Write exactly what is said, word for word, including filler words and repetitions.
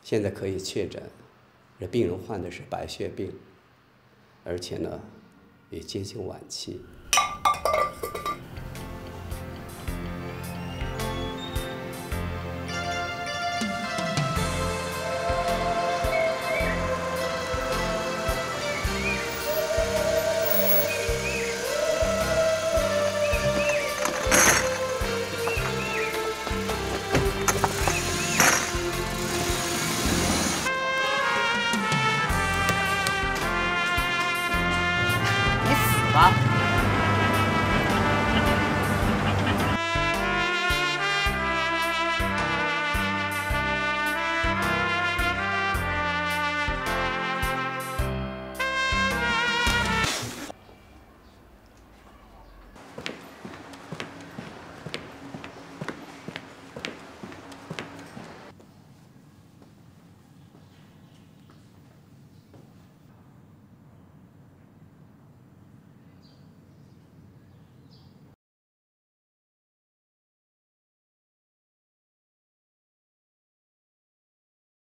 现在可以确诊，这病人患的是白血病，而且呢，也接近晚期。 啊！